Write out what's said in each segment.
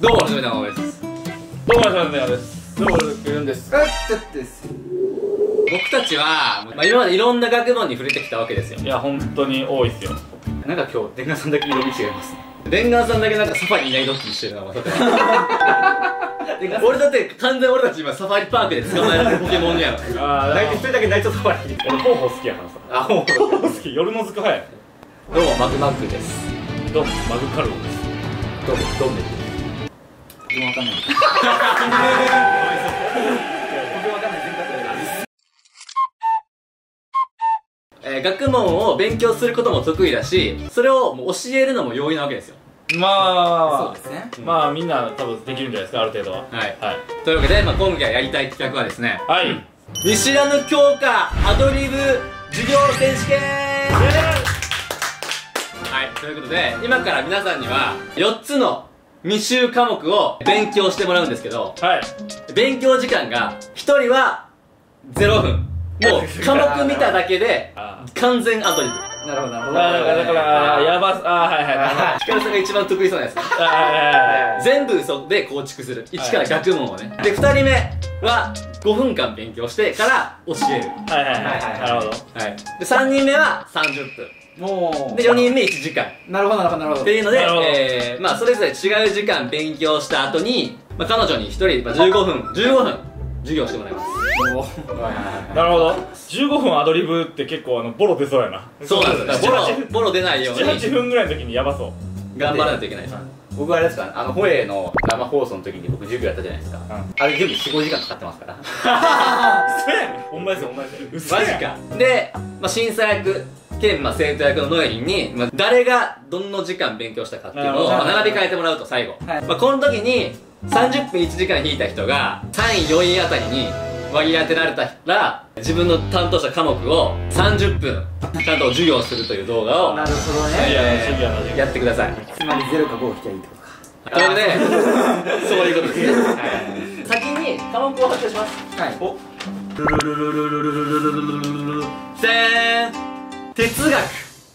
どうも、はじめたまです。 どうも、はじめたまです。 どうも、ルンです。 僕たちは、今までいろんな学問に触れてきたわけですよ。 いや、本当に多いっすよ。 なんか今日、デンガーさんだけ色味違いますね。デンガーさんだけなんかサファリいないドッキリしてるな、まさか。俺だって完全に俺たち今サファリパークで捕まえられるポケモンやろ。大体一人だけナイトサファリ。 俺、方法好きやからさ。 あ、ほう好き。夜のずく派や。 どうも、マグマックです。 どうも、マグカルロです。 どうも、ドンベル。 僕もわかんない。 学問を勉強することも得意だし、それをもう教えるのも容易なわけですよ。 まあ、 そうですね。 まあ、みんな多分できるんじゃないですか、ある程度は。 はい。 はい。 というわけで、今回やりたい企画はですね、 はい。 見知らぬ教科アドリブ授業選手権。はい、ということで、今から皆さんには4つの未習科目を勉強してもらうんですけど、 はい。 勉強時間が1人は0分。もう科目見ただけで完全アドリブ。 なるほど、なるほど。 だから、やばす、はいはい。 ヒカルさんが一番得意そうなやつ。全部嘘で構築する。一から学問をね。で、2人目は5分間勉強してから教える。 はいはいはい。なるほど。 はい。で、3人目は30分。 もう。 で、4人目1時間。 なるほど、なるほど、なるほど。 っていうので、まあ、それぞれ違う時間勉強した後に、まあ、彼女に1人、15分授業してもらいます。 なるほど。15分アドリブって結構ボロ出そうやな。 そうなんですよ。ボロ出ないように。 7、8分ぐらいの時にやばそう。 頑張らないといけないです。僕はあれですか、ホエイの生放送の時に僕授業やったじゃないですか。あれ全部4、5時間かかってますから。 嘘やねん。ほんまですよ、ほんまですよ。 マジか。で、まあ、審査役兼生徒役のノエリンに、まあ、誰がどの時間勉強したかっていうのを並び替えてもらうと、最後。まあ、この時に30分1時間引いた人が3位4位あたりに割り当てられたら、自分の担当した科目を30分ちゃんと授業するという動画をなるほどね。 やってください。 つまり0か5を引きゃいいってことか。 というわけで、そういうことですね。先に科目を発表します。 はい。 おでーん、哲学。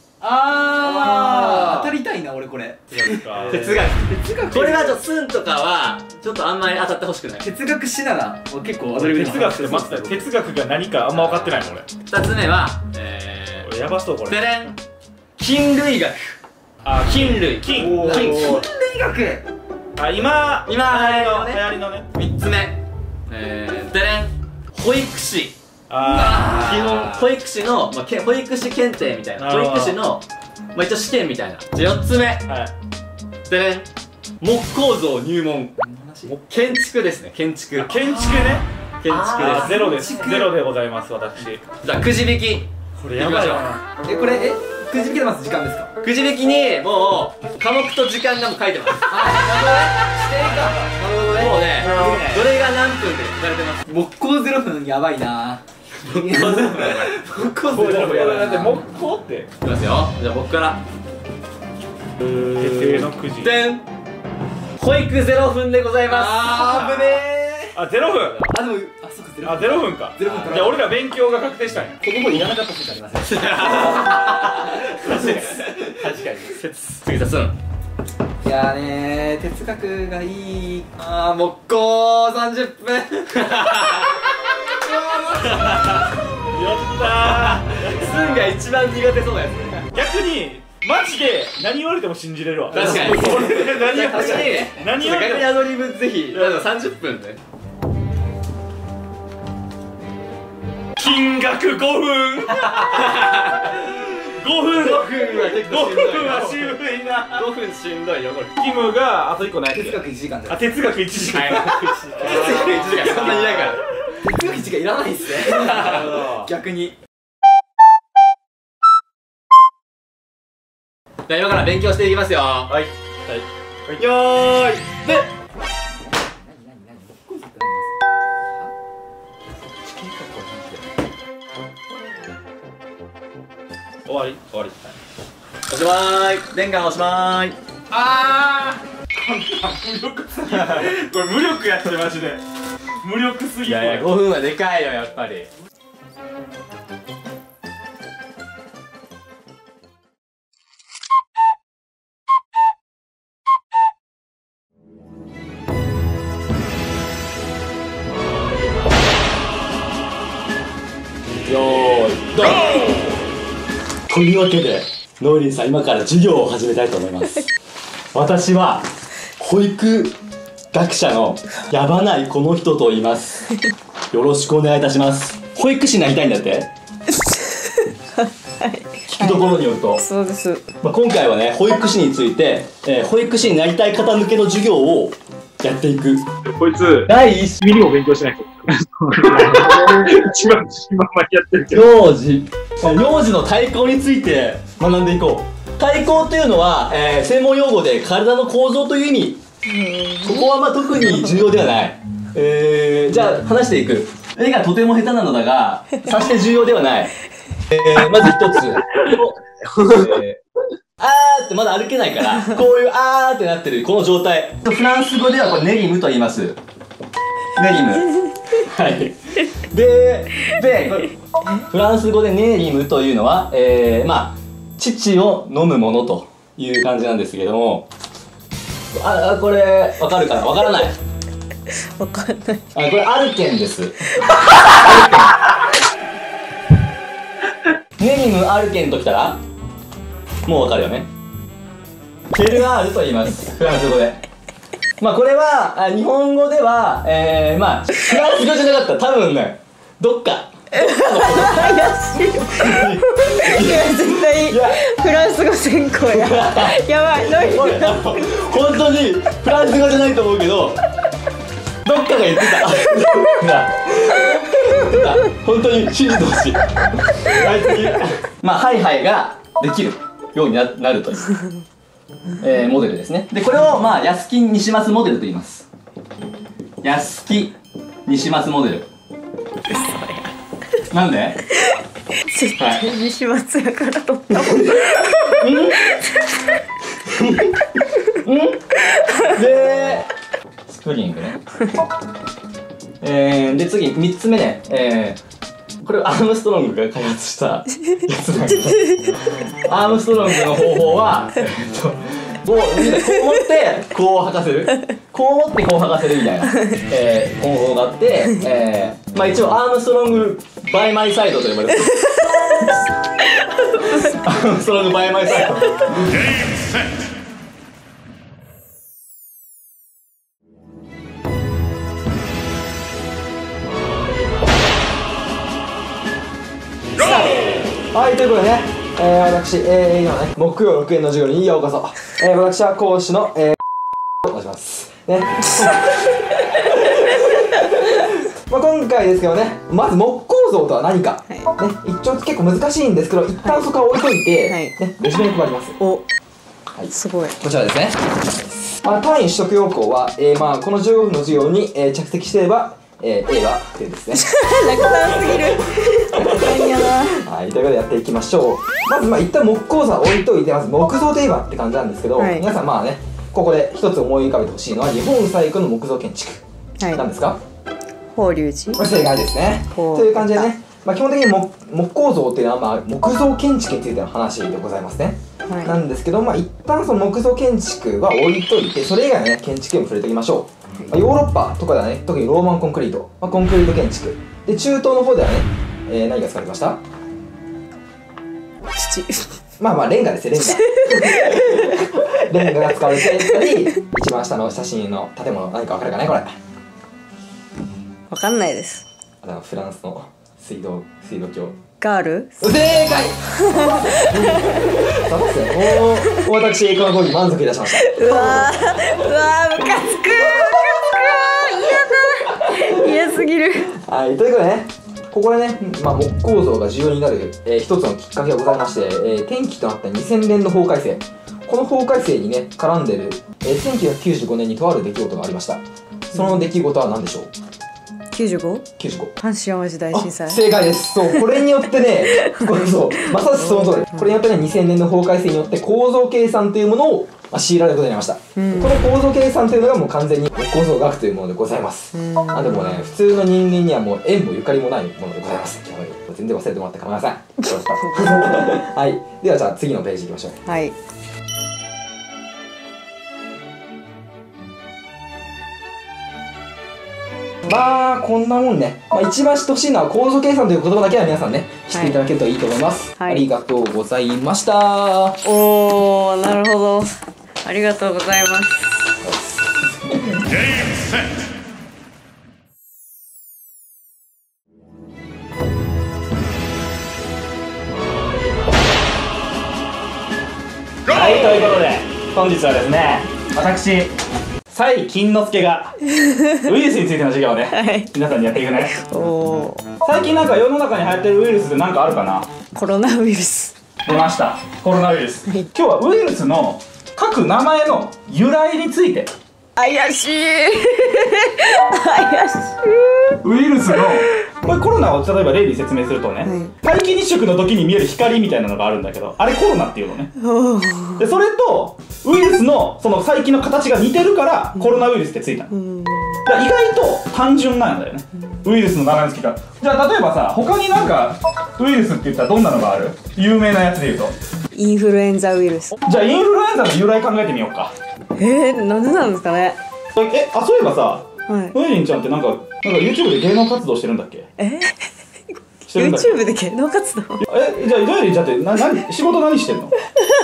当たりたいな、俺これ。 哲学。これはちょっとスンとかはちょっとあんまり当たってほしくない。 哲学史なら結構アドリブ哲学って待ってたよ。哲学が何かあんま分かってないの俺。 2つ目はやばそうこれ。 でれん、菌類学。菌類。 菌類学。 今流行りのね。 3つ目でれん、保育士。基本保育士の、まあ、保育士検定みたいな、保育士の、まあ、一応試験みたいな。じゃあ4つ目でれん、木構造入門。建築ですね。建築ね。建築です。 ゼロです。ゼロでございます、私。 じゃあくじ引き。 これやばいわ。 これくじ引きでまず時間ですか？ くじ引きにもう科目と時間がもう書いてます。 なるほどね。 もうね、どれが何分で書かれてます。 木工0分やばいな。木工0分やばい。 だって木工って。 いきますよ。じゃあ僕から。 決定のくじ。 でん。保育0分でございます。 危ねえ。0分。 でもそっか 0分か。じゃあ俺ら勉強が確定したんや。 この本いらなかった説ありません。 確かに。次だすん。 いやね、哲学がいい。木工30分。 やったー。すんが一番苦手そうなやつ。 逆にマジで何言われても信じれるわ。 確かに。 何言われても。 逆にアドリブぜひ。30分ね。 金額5分。5分は渋いな。 5分しんどいよこれ。 キムがあと1個ない。 哲学1時間で。 哲学1時間。 哲学1時間そんなにいないから。 哲学1時間いらないっすね。逆に。 じゃあ今から勉強していきますよ。はい。よーい。で。 終わり。 おしまーい。レンガンおしまーい。 無力すぎる。これ無力やってマジで。無力すぎる。 いやいや5分はでかいよやっぱり。 というわけでノイリンさん、今から授業を始めたいと思います。私は保育学者のやばないこの人と言います。よろしくお願いいたします。保育士になりたいんだって。聞くところによると、 そうです。 今回はね、保育士について、保育士になりたい方向けの授業をやっていく。 こいつ第1 ミリも勉強しないと一番前やってるけど、 幼児の体高について学んでいこう。体高というのは、専門用語で体の構造という意味。ここは特に重要ではない。じゃあ話していく。絵がとても下手なのだが、さして重要ではない。まず一つ。あーってまだ歩けないから、こういうあーってなってるこの状態。フランス語ではこれネリムと言います。ネリム。はい。で、これフランス語でネリムというのは、乳を飲むものという感じなんですけれども、これ、わかるかな？わからない。 わかんない。 これアルケンです。ネリムアルケンときたらもうわかるよね。ケルアールと言います。フランス語で。これは日本語ではフランス語じゃなかったら多分ね、どっか怪しいよ。いや絶対フランス語専攻や。やばい。 本当にフランス語じゃないと思うけど、どっかが言ってた。本当に信じてほしい。ハイハイができるようになるという、モデルですね。でこれを安木西松モデルと言います。安木西松モデル。なんで？ 絶対西松やから取ったもん。 でスプリングね。で次3つ目ね、これアームストロングが開発したやつなんだけど、アームストロングの方法はこう持ってこう履かせる、こう持ってこう履かせるみたいな、方法があって、一応アームストロングバイマイサイドと呼ばれる。アームストロングバイマイサイド。はい、ということでね、私、今ね、木曜6円の授業にようこそ。私は講師の、お願いしますね。今回ですけどね、まず木構造とは何か、ね、一応結構難しいんですけど、一旦そこは置いといて、ね、レジュメに配ります。 はい、すごい。 こちらですね。単位取得要項は、この15分の授業に、着席していれば、A は確定ですね。 楽観すぎる。楽観やな。 はい、ということでやっていきましょう。まず一旦木構造は置いといて、まず木造といえばって感じなんですけど、皆さんここで一つ思い浮かべてほしいのは日本最古の木造建築、なんですか？ 法隆寺。 正解ですね。という感じでね、基本的に木構造っていうのは木造建築についての話でございますね。なんですけど、一旦その木造建築は置いといて、それ以外のね建築にも触れておきましょう。ヨーロッパとかではね、特にローマンコンクリート、コンクリート建築で、中東の方ではね、何が使われました？ 土。 レンガですよ、レンガ。レンガが使われてたり、一番下の写真の建物、何か分かるかね、これ。 わかんないです。 フランスの水道橋。 ガール？ 正解。私この講義満足いたしました。 うわー、ムカつく。嫌すぎる。 はい、ということでね、ここでね、木構造が重要になる、一つのきっかけがございまして、転機となった2000年の法改正。この法改正にね絡んでる、1995年にとある出来事がありました。その出来事は何でしょう？95？ 95。 阪神・淡路大震災。 正解です。そう、これによってね、まさしくその通り。これによってね、2000年の法改正によって構造計算というものを強いられることになりました。この構造計算というのがもう完全に構造学というものでございます。でもね、普通の人間にはもう縁もゆかりもないものでございます。全然忘れてもらって構いません。はい。ではじゃあ次のページいきましょう。 はい。 まあこんなもんね、まあ、一番知ってほしいのは構造計算という言葉だけは皆さんね知っていただけるといいと思います、 はい、 ありがとうございました。 おー、なるほど、ありがとうございます。 はい、ということで本日はですね、私蔡金之助がウイルスについての授業をね、 はい、 皆さんにやっていくね。 おー、 最近なんか世の中に流行ってるウイルスって何かあるかな。 コロナウイルス出ました、コロナウイルス。今日はウイルスの各名前の由来について。 怪しい怪しい。 ウイルスのこれコロナを例えば例に説明するとね、皆既日食の時に見える光みたいなのがあるんだけど、あれコロナっていうのね。でそれとウイルスのその細菌の形が似てるからコロナウイルスってついたの。だから意外と単純なんだよね、ウイルスの名前の付け方。じゃあ例えばさ、他になんかウイルスって言ったらどんなのがある？有名なやつで言うとインフルエンザウイルス。 じゃあインフルエンザの由来考えてみようか。 なんでなんですかね。 そういえばさ、 はい、 ノエリンちゃんってなんか YouTube で芸能活動してるんだっけ？してるんだっけ？ YouTube で芸能活動。 じゃあノエリンちゃんって仕事何してんの？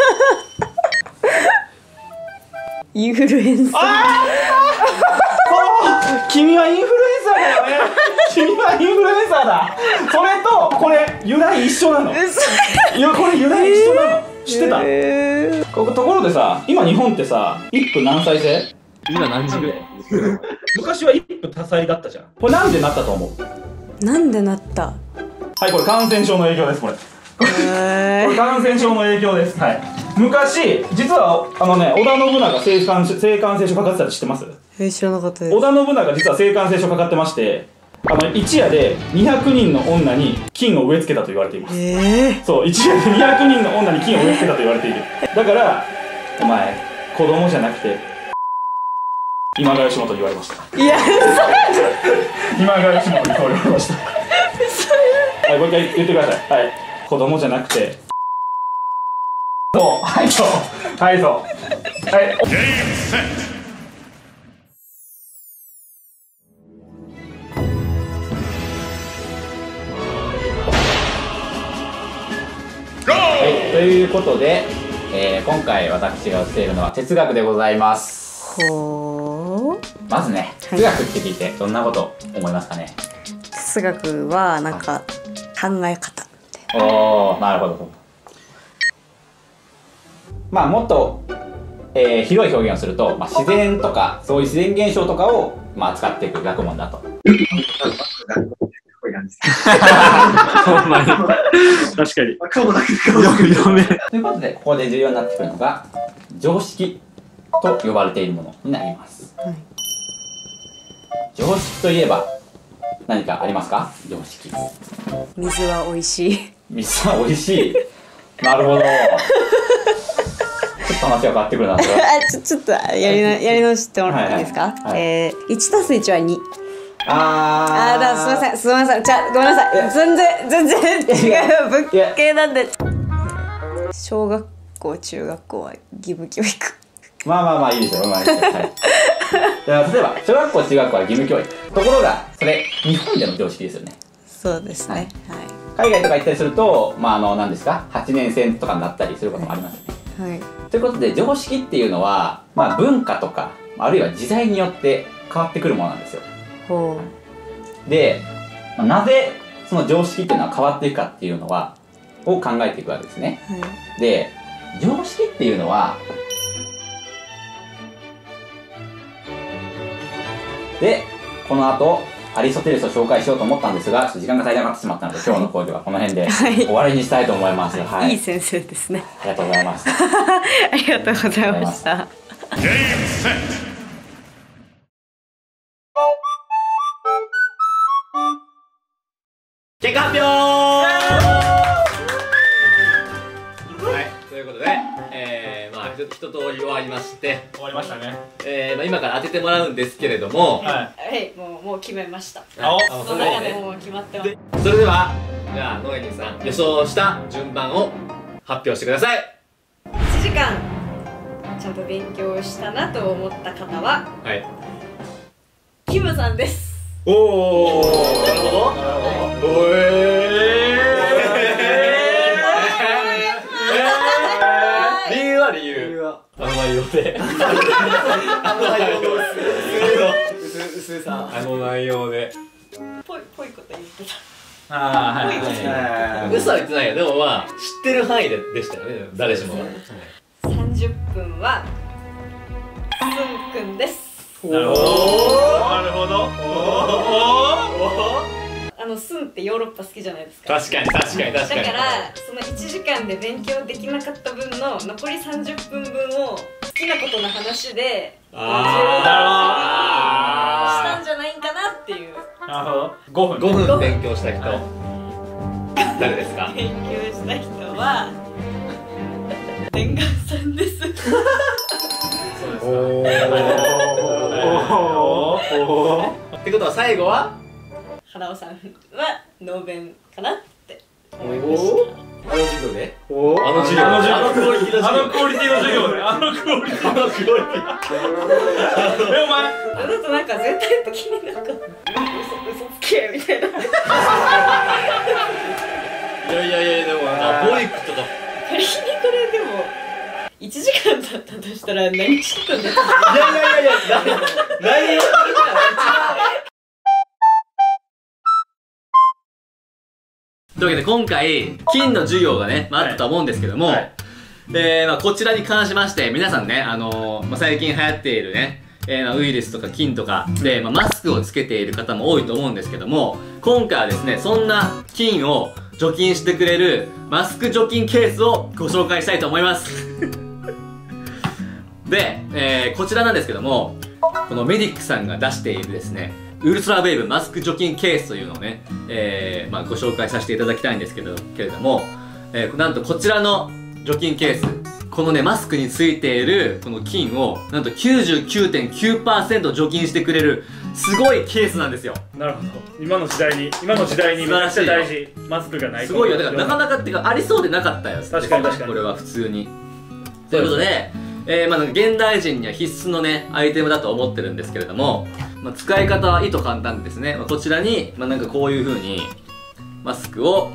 インフルエンザ。 君はインフルエンザだよね。君はインフルエンザだ。それとこれ由来一緒なの。いやこれ由来一緒なの。知ってた？ところでさ、今日本ってさ、一夫何妻制？ 今何時ぐらい？ 昔は一夫多妻だったじゃん。これなんでなったと思う？ なんでなった？ はい、これ感染症の影響です。これ感染症の影響です。はい。昔実は織田信長性感染症かかってたって知ってます？ 知らなかったです。 織田信長実は性感染症かかってまして、一夜で200人の女に菌を植え付けたと言われています。そう、一夜で200人の女に菌を植え付けたと言われている。だからお前子供じゃなくて今川義元と言われました。いや今川義元に言われました。はい、もう一回言ってください。はい、子供じゃなくてそう、はいそうはいそうはい。ということで、今回私が教えるのは哲学でございます。まずね、哲学って聞いてどんなこと思いますかね？ 哲学はなんか考え方って。 おー、なるほど。まあもっと、広い表現をすると、自然とかそういう自然現象とかを、使っていく学問だと。 ほんまに確かに顔だけでということで、ここで重要になってくるのが常識と呼ばれているものになります、常識といえば何かありますか？常識。 水は美味しい。 水は美味しい。なるほど。ちょっと話が変わってくるな。ちょっとやり直してもらっていいですか？1+1 は2。すみません、ごめんなさい、全然違う物件なんで。小学校中学校は義務教育。 まあいいでしょう。はい。例えば小学校中学校は義務教育。ところがそれ日本での常識ですよね。 そうですね。 海外とか行ったりすると何ですか、8年生とかになったりすることもありますよね。ということで常識っていうのは文化とかあるいは時代によって変わってくるものなんですよ。で、なぜその常識っていうのは変わっていくかっていうのを考えていくわけですね。で、常識っていうのはこの後アリストテレスを紹介しようと思ったんですが、時間が足りなくなってしまったので、今日の講義はこの辺で終わりにしたいと思います。 いい先生ですね。 ありがとうございます。 ありがとうございました。 結果発表。はい、ということで、一通り終わりまして。 終わりましたね。 今から当ててもらうんですけれども。 はい、もう決めました。 その中でもう決まってます。 それでは、じゃあノエリンさん予想した順番を発表してください。 1時間ちゃんと勉強したなと思った方は、キムさんです。 おお、 なるほど。理由は理由。あの内容で。 あの内容の薄さ。 あの内容で。 ぽいこと言ってた。 ああ、はい。嘘は言ってないよ。でもまあ、知ってる範囲でしたよね、誰しもが。 30分はすんくんです。 なるほど。 なるほど。 すんってヨーロッパ好きじゃないですか。 確かに。 だからその1時間で勉強できなかった分の残り30分分を好きなことの話でしたんじゃないんかなっていう。 なるほど。5分勉強した人、誰ですか？ 勉強した人は念願さんです。 ってことは最後は原尾さんはノーベンかなって思いましあの授業であのクオリティの授業でお前た。あなたなんか全体的になんか嘘つけみたいな。 いやでもボイクとか仮にこれでも1時間だったとしたら何ちょっとね。 いや何をというわけで今回金の授業がね、あったと思うんですけども、こちらに関しまして皆さんね、最近流行っているね、ウイルスとか菌とかで、マスクをつけている方も多いと思うんですけども、今回はですね、そんな菌を除菌してくれるマスク除菌ケースをご紹介したいと思いますで、こちらなんですけども、このメディックさんが出しているですね、ウルトラウェーブマスク除菌ケースというのをね、ご紹介させていただきたいんですけれども、なんとこちらの除菌ケース、このねマスクについているこの菌をなんと 99.9% 除菌してくれるすごいケースなんですよ。 なるほど。今の時代にめちゃくちゃ大事。マスクがないと。 すごいよ。だからなかなかっていうかありそうでなかったよ。 確かにこれは普通に。ということで、現代人には必須のねアイテムだと思ってるんですけれども、使い方はいと簡単ですね。こちらに、なんかこういう風にマスクを、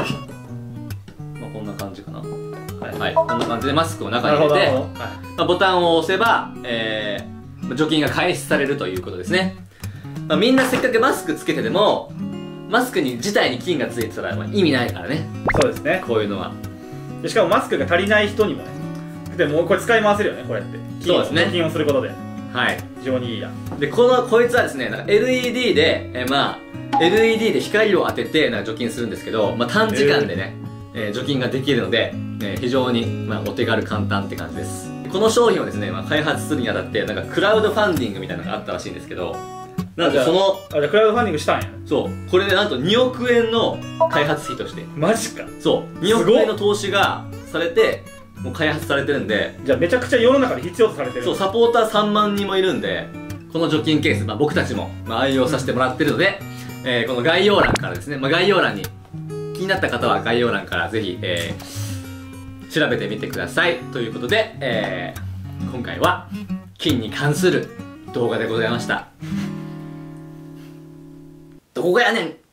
こんな感じかな。はい、こんな感じでマスクを中に入れて、ボタンを押せば、除菌が開始されるということですね。みんなせっかくマスクつけてても、マスクに自体に菌がついてたら意味ないからね。 そうですね。 こういうのは。 でしかもマスクが足りない人にもね、でもこれ使い回せるよね、こうやって。 そうですね。 除菌をすることで。 はい。 非常にいいや。 で、こいつはですね、なんか LED で、LED で光を当てて除菌するんですけど、短時間でね、除菌ができるので、非常に、お手軽簡単って感じです。この商品をですね、開発するにあたって、なんかクラウドファンディングみたいなのがあったらしいんですけど、なんとその、 じゃあクラウドファンディングしたんや。 そう、これでなんと2億円の開発費として。 マジか。 そう、2億円の投資がされて、もう開発されてるんで、 じゃあめちゃくちゃ世の中で必要とされてる。 そう、サポーター3万人もいるんで、この除菌ケース、僕たちも、愛用させてもらってるので、この概要欄からですね、概要欄に気になった方は概要欄からぜひ、調べてみてください。ということで、今回は菌に関する動画でございました。どこがやねん。